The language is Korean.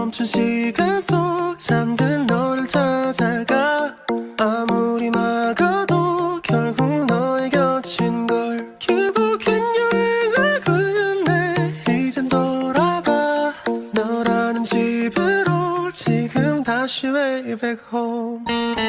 멈춘 시간 속 잠든 너를 찾아가 아무리 막아도 결국 너의 곁인 걸 결국엔 여행을 끝내 이젠 돌아가 너라는 집으로 지금 다시 way back home